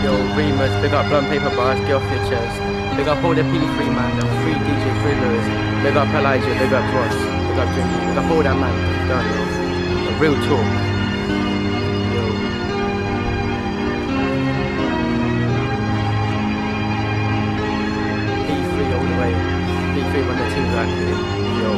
Yo, RiMas, big up Bluntpaper bars, get off your chest. Big up all the P3 man, the 3 DJ thrillers. Big up Elijah, big up Ross, big up Drinky, big up all that man. Done, yo. The real talk. Yo. P3 all the way. P3 when the team's out here. Yo.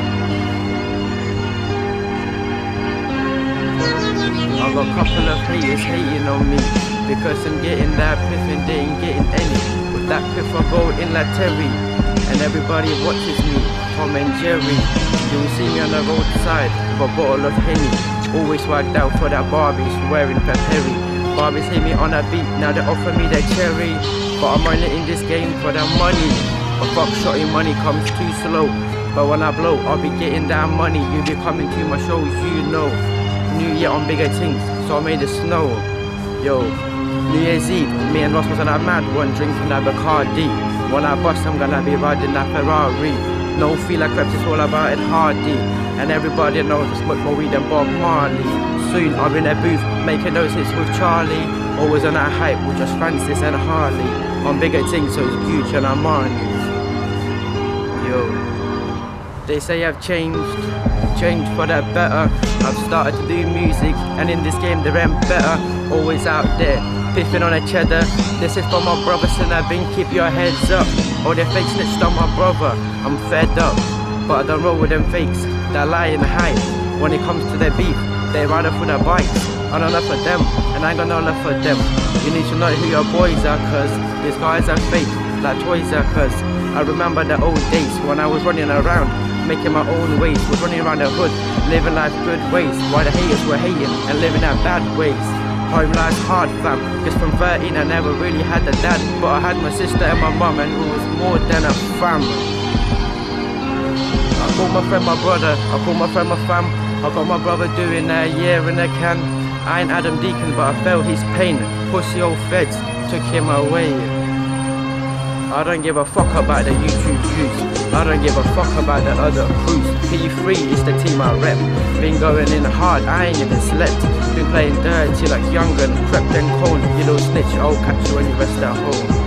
I've got a couple of haters hating on me because I'm getting that piff and they ain't getting any. With that piff I go in like Terry and everybody watches me, Tom and Jerry. You will see me on the roadside with a bottle of Henny. Always swagged out for that Barbie's wearing Peperi. Barbies hate me on a beat, now they offer me their cherry. But I'm only in this game for the money. But fuck shotty, money comes too slow. But when I blow, I'll be getting that money. You'll be coming to my shows, you know. New Year on bigger things, so I made it snow. Yo, New Year's Eve, me and Ross was on a mad one, drinking that Bacardi. When I bust, I'm gonna be riding that Ferrari. No feel like reps, it's all about it hardy. And everybody knows I smoke more weed than Bob Marley. Soon I'm in a booth, making those hits with Charlie. Always on that hype with just Francis and Harley. On bigger things, so it's huge and I'm on. Yo, they say I've changed for the better. I've started to do music, and in this game there ain't better. Always out there, piffing on a cheddar. This is for my brothers and I've been keep your heads up. All the fakes snitched on my brother, I'm fed up. But I don't roll with them fakes, that lie and hide. When it comes to their beef, they ride off with their bikes. I don't love for them, and I ain't got no love for them. You need to know who your boys are, cause these guys are fake, like toys are, cause I remember the old days when I was running around, making my own ways, was running around the hood, living life good ways, while the haters were hating and living out bad ways. Home life's hard fam, cause from 13 I never really had a dad, but I had my sister and my mum and it was more than a fam. I call my friend my brother, I call my friend my fam. I got my brother doing a year in a can. I ain't Adam Deacon but I felt his pain, pussy old feds took him away. I don't give a fuck about the YouTube views, I don't give a fuck about the other crews. P3 is the team I rep, been going in hard, I ain't even slept. Been playing dirty like young and crept and cold. You little snitch, I'll catch you when you rest at home.